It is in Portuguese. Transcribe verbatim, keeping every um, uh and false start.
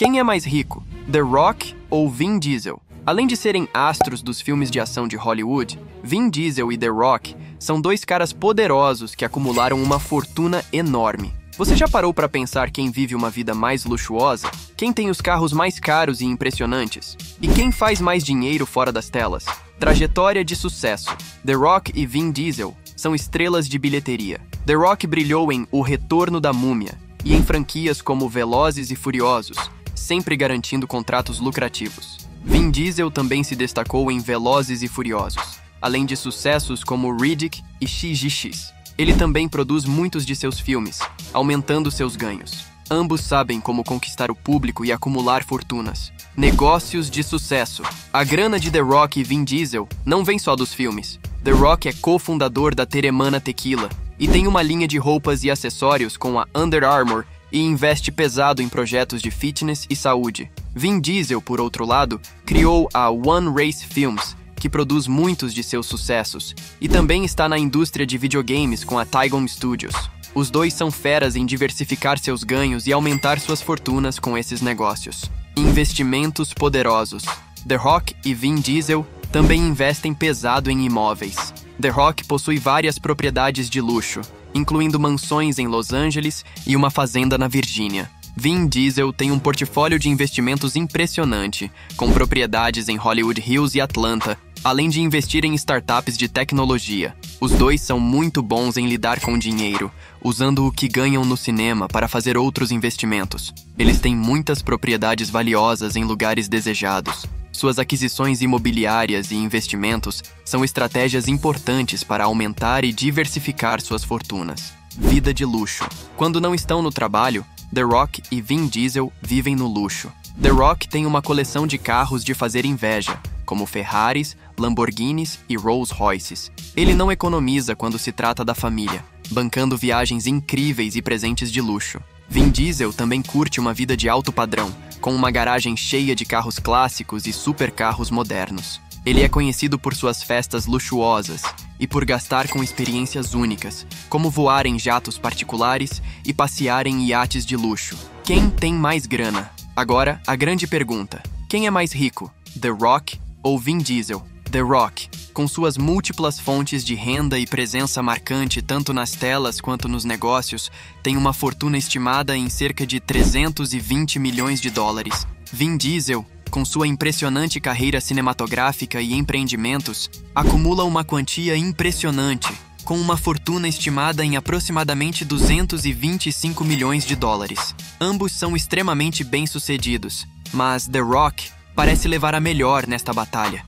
Quem é mais rico, The Rock ou Vin Diesel? Além de serem astros dos filmes de ação de Hollywood, Vin Diesel e The Rock são dois caras poderosos que acumularam uma fortuna enorme. Você já parou para pensar quem vive uma vida mais luxuosa? Quem tem os carros mais caros e impressionantes? E quem faz mais dinheiro fora das telas? Trajetória de sucesso. The Rock e Vin Diesel são estrelas de bilheteria. The Rock brilhou em O Retorno da Múmia e em franquias como Velozes e Furiosos, sempre garantindo contratos lucrativos. Vin Diesel também se destacou em Velozes e Furiosos, além de sucessos como Riddick e X X X. Ele também produz muitos de seus filmes, aumentando seus ganhos. Ambos sabem como conquistar o público e acumular fortunas. Negócios de sucesso. A grana de The Rock e Vin Diesel não vem só dos filmes. The Rock é cofundador da Teremana Tequila e tem uma linha de roupas e acessórios com a Under Armour e investe pesado em projetos de fitness e saúde. Vin Diesel, por outro lado, criou a One Race Films, que produz muitos de seus sucessos, e também está na indústria de videogames com a Tygon Studios. Os dois são feras em diversificar seus ganhos e aumentar suas fortunas com esses negócios. Investimentos poderosos. The Rock e Vin Diesel também investem pesado em imóveis. The Rock possui várias propriedades de luxo, incluindo mansões em Los Angeles e uma fazenda na Virgínia. Vin Diesel tem um portfólio de investimentos impressionante, com propriedades em Hollywood Hills e Atlanta, além de investir em startups de tecnologia. Os dois são muito bons em lidar com dinheiro, usando o que ganham no cinema para fazer outros investimentos. Eles têm muitas propriedades valiosas em lugares desejados. Suas aquisições imobiliárias e investimentos são estratégias importantes para aumentar e diversificar suas fortunas. Vida de luxo. Quando não estão no trabalho, The Rock e Vin Diesel vivem no luxo. The Rock tem uma coleção de carros de fazer inveja, como Ferraris, Lamborghinis e Rolls Royces. Ele não economiza quando se trata da família, bancando viagens incríveis e presentes de luxo. Vin Diesel também curte uma vida de alto padrão, com uma garagem cheia de carros clássicos e supercarros modernos. Ele é conhecido por suas festas luxuosas e por gastar com experiências únicas, como voar em jatos particulares e passear em iates de luxo. Quem tem mais grana? Agora, a grande pergunta: quem é mais rico, The Rock ou Vin Diesel? The Rock, com suas múltiplas fontes de renda e presença marcante tanto nas telas quanto nos negócios, tem uma fortuna estimada em cerca de trezentos e vinte milhões de dólares. Vin Diesel, com sua impressionante carreira cinematográfica e empreendimentos, acumula uma quantia impressionante, com uma fortuna estimada em aproximadamente duzentos e vinte e cinco milhões de dólares. Ambos são extremamente bem-sucedidos, mas The Rock parece levar a melhor nesta batalha.